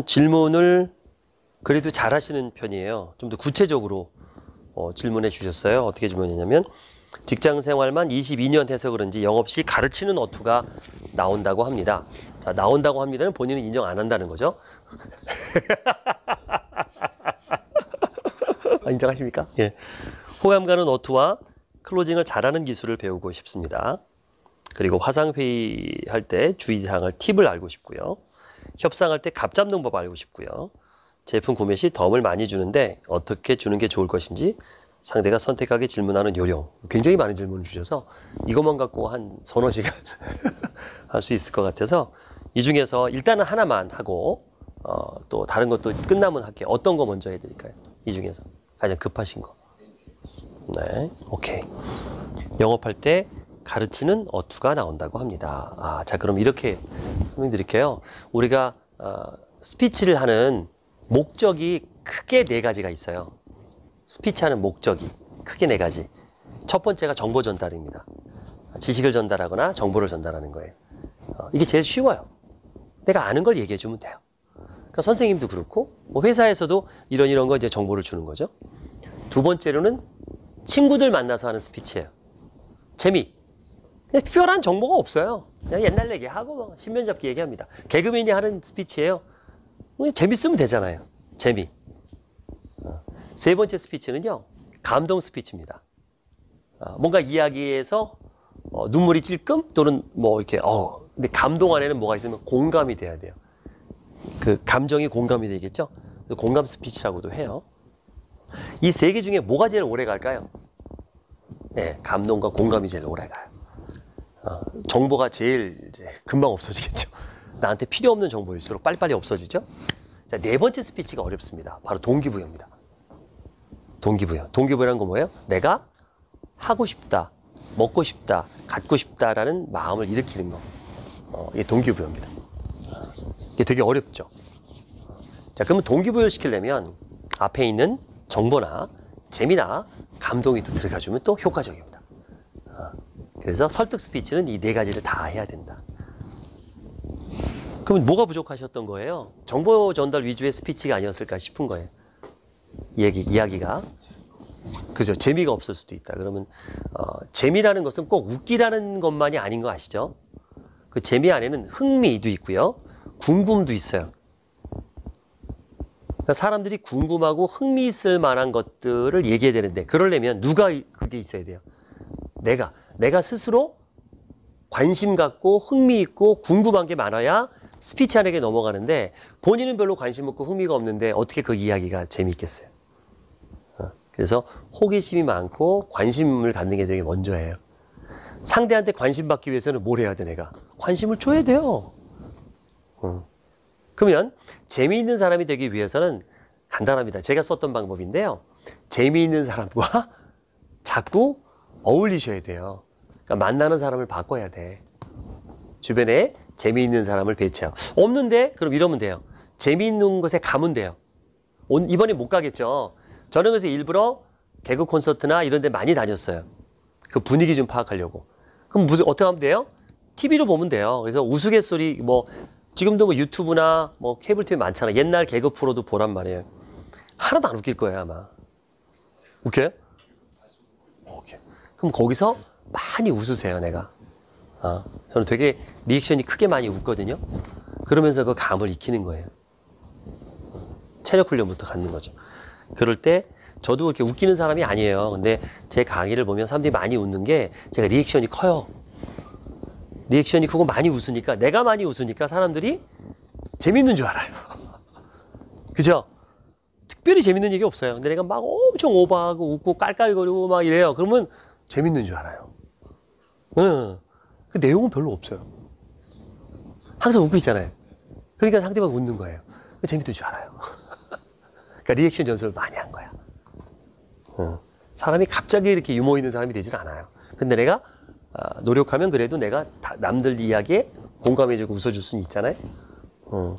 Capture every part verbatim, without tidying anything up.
좀 질문을 그래도 잘 하시는 편이에요. 좀 더 구체적으로 어, 질문해 주셨어요. 어떻게 질문했냐면 직장 생활만 이십이 년 해서 그런지 영업시 가르치는 어투가 나온다고 합니다. 자, 나온다고 합니다는 본인은 인정 안 한다는 거죠. 아, 인정하십니까? 예. 호감 가는 어투와 클로징을 잘하는 기술을 배우고 싶습니다. 그리고 화상회의 할 때 주의사항을 팁을 알고 싶고요. 협상할 때 값 잡는 법 알고 싶고요. 제품 구매 시 덤을 많이 주는데 어떻게 주는 게 좋을 것인지 상대가 선택하게 질문하는 요령. 굉장히 많은 질문을 주셔서 이것만 갖고 한 서너 시간 할 수 있을 것 같아서 이 중에서 일단은 하나만 하고 어, 또 다른 것도 끝나면 할게요. 어떤 거 먼저 해드릴까요? 이 중에서 가장 급하신 거. 네, 오케이. 영업할 때 가르치는 어투가 나온다고 합니다. 아, 자, 그럼 이렇게 설명드릴게요. 우리가 어, 스피치를 하는 목적이 크게 네 가지가 있어요. 스피치하는 목적이 크게 네 가지. 첫 번째가 정보 전달입니다. 지식을 전달하거나 정보를 전달하는 거예요. 어, 이게 제일 쉬워요. 내가 아는 걸 얘기해 주면 돼요. 그러니까 선생님도 그렇고 뭐 회사에서도 이런 이런 거 이제 정보를 주는 거죠. 두 번째로는 친구들 만나서 하는 스피치예요. 재미. 그냥 특별한 정보가 없어요. 그냥 옛날 얘기하고 뭐 신변 잡기 얘기합니다. 개그맨이 하는 스피치예요. 재밌으면 되잖아요. 재미. 세 번째 스피치는요, 감동 스피치입니다. 뭔가 이야기에서 어, 눈물이 찔끔 또는 뭐 이렇게 어 근데 감동 안에는 뭐가 있으면 공감이 돼야 돼요. 그 감정이 공감이 되겠죠. 공감 스피치라고도 해요. 이 세 개 중에 뭐가 제일 오래 갈까요? 네, 감동과 공감이 제일 오래 가요. 어, 정보가 제일 이제 금방 없어지겠죠. 나한테 필요 없는 정보일수록 빨리빨리 없어지죠. 자, 네 번째 스피치가 어렵습니다. 바로 동기부여입니다. 동기부여. 동기부여란 건 뭐예요? 내가 하고 싶다, 먹고 싶다, 갖고 싶다라는 마음을 일으키는 거. 어, 이게 동기부여입니다. 이게 되게 어렵죠. 자, 그러면 동기부여를 시키려면 앞에 있는 정보나 재미나 감동이 또 들어가주면 또 효과적입니다. 어, 그래서 설득 스피치는 이 네 가지를 다 해야 된다. 그러면 뭐가 부족하셨던 거예요? 정보 전달 위주의 스피치가 아니었을까 싶은 거예요. 얘기, 이야기가. 그죠? 재미가 없을 수도 있다. 그러면 어, 재미라는 것은 꼭 웃기라는 것만이 아닌 거 아시죠? 그 재미 안에는 흥미도 있고요. 궁금도 있어요. 그러니까 사람들이 궁금하고 흥미 있을 만한 것들을 얘기해야 되는데 그러려면 누가 그게 있어야 돼요? 내가. 내가 스스로 관심 갖고 흥미 있고 궁금한 게 많아야 스피치 안에게 넘어가는데 본인은 별로 관심 없고 흥미가 없는데 어떻게 그 이야기가 재미있겠어요? 어, 그래서 호기심이 많고 관심을 갖는 게 되게 먼저예요. 상대한테 관심 받기 위해서는 뭘 해야 돼 내가? 관심을 줘야 돼요. 어. 그러면 재미있는 사람이 되기 위해서는 간단합니다. 제가 썼던 방법인데요. 재미있는 사람과 자꾸 어울리셔야 돼요. 그러니까 만나는 사람을 바꿔야 돼. 주변에 재미있는 사람을 배치하고. 없는데? 그럼 이러면 돼요. 재미있는 곳에 가면 돼요. 온, 이번에 못 가겠죠. 저는 그래서 일부러 개그 콘서트나 이런 데 많이 다녔어요. 그 분위기 좀 파악하려고. 그럼 무슨, 어떻게 하면 돼요? 티비로 보면 돼요. 그래서 우스갯소리, 뭐, 지금도 뭐 유튜브나 뭐 케이블 티비 많잖아. 옛날 개그 프로도 보란 말이에요. 하나도 안 웃길 거예요, 아마. 웃겨요? 오케이. 그럼 거기서 많이 웃으세요, 내가. 어, 저는 되게 리액션이 크게 많이 웃거든요. 그러면서 그 감을 익히는 거예요. 체력 훈련부터 갖는 거죠. 그럴 때 저도 그렇게 웃기는 사람이 아니에요. 근데 제 강의를 보면 사람들이 많이 웃는 게 제가 리액션이 커요. 리액션이 크고 많이 웃으니까, 내가 많이 웃으니까 사람들이 재밌는 줄 알아요. 그죠? 특별히 재밌는 얘기 없어요. 근데 내가 막 엄청 오버하고 웃고 깔깔거리고 막 이래요. 그러면 재밌는 줄 알아요. 응. 그 내용은 별로 없어요. 항상 웃고 있잖아요. 그러니까 상대방 웃는 거예요. 재밌는 줄 알아요. 그러니까 리액션 연습을 많이 한 거야. 응. 사람이 갑자기 이렇게 유머 있는 사람이 되질 않아요. 근데 내가 아, 노력하면 그래도 내가 다 남들 이야기에 공감해주고 웃어줄 수는 있잖아요. 어.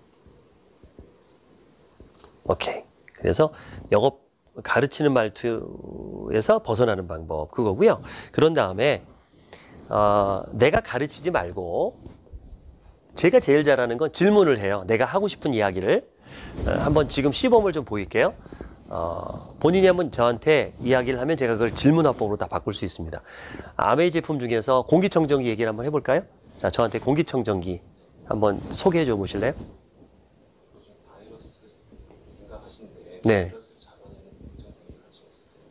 오케이. 그래서 영업 가르치는 말투에서 벗어나는 방법 그거고요. 그런 다음에 어, 내가 가르치지 말고 제가 제일 잘하는 건 질문을 해요. 내가 하고 싶은 이야기를. 어, 한번 지금 시범을 좀 보일게요. 어, 본인이 한번 저한테 이야기를 하면 제가 그걸 질문 화법으로 다 바꿀 수 있습니다. 아메이 제품 중에서 공기청정기 얘기를 한번 해볼까요? 자, 저한테 공기청정기 한번 소개해 줘 보실래요? 바이러스 생각하시는데 네. 바이러스 잡아내는 공기청정기 관심 있으세요?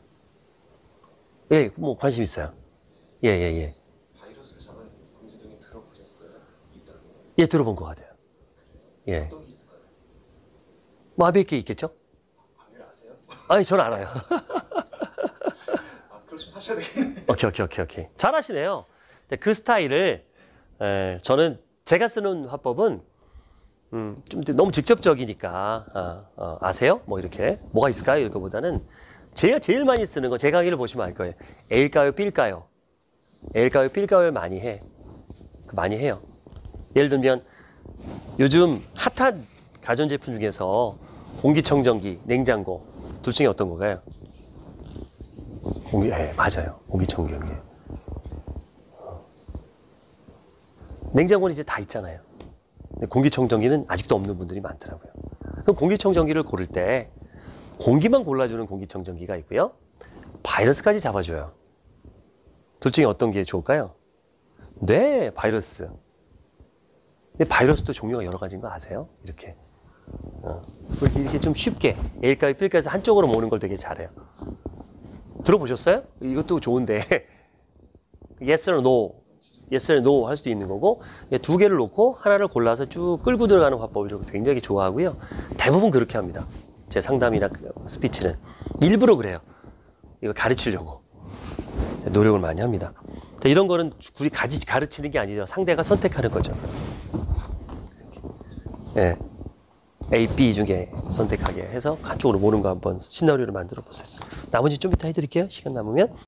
예, 뭐 관심 있어요. 예, 예, 예. 바이러스를 잡아내는 공기청정기 들어보셨어요? 있다는 거. 예, 들어본 것 같아요. 예. 어떤 게 있을까요? 뭐 아베이 게 있겠죠? 아메를 아세요? 아니, 저는 알아요. 아, 그러시면 하셔야 되겠네. 오케이, 오케이, 오케이, 오케이. 잘하시네요. 근데 그 스타일을 에, 저는 제가 쓰는 화법은 음, 좀 너무 직접적이니까 아, 어, 아세요? 뭐 이렇게 뭐가 있을까요? 이거보다는 제가 제일 많이 쓰는 거 제 강의를 보시면 알 거예요. A일까요? B일까요? A일까요? B일까요? 많이 해. 많이 해요. 예를 들면 요즘 핫한 가전제품 중에서 공기청정기, 냉장고 둘 중에 어떤 거가요? 공기, 네, 맞아요. 공기청정기. 냉장고는 이제 다 있잖아요. 근데 공기청정기는 아직도 없는 분들이 많더라고요. 그럼 공기청정기를 고를 때 공기만 골라주는 공기청정기가 있고요. 바이러스까지 잡아줘요. 둘 중에 어떤 게 좋을까요? 네, 바이러스. 근데 바이러스도 종류가 여러 가지인 거 아세요? 이렇게. 어. 이렇게 좀 쉽게 A일까요? B일까요? 해서 한쪽으로 모는 걸 되게 잘해요. 들어보셨어요? 이것도 좋은데 yes or no, yes or no 할 수도 있는 거고 두 개를 놓고 하나를 골라서 쭉 끌고 들어가는 화법을 굉장히 좋아하고요. 대부분 그렇게 합니다. 제 상담이나 스피치는 일부러 그래요. 이거 가르치려고 노력을 많이 합니다. 자, 이런 거는 굳이 가르치는 게 아니죠. 상대가 선택하는 거죠. 예. A, B 중에 선택하게 해서 한쪽으로 모는 거 한번 시나리오를 만들어 보세요. 나머지 좀 이따 해드릴게요. 시간 남으면.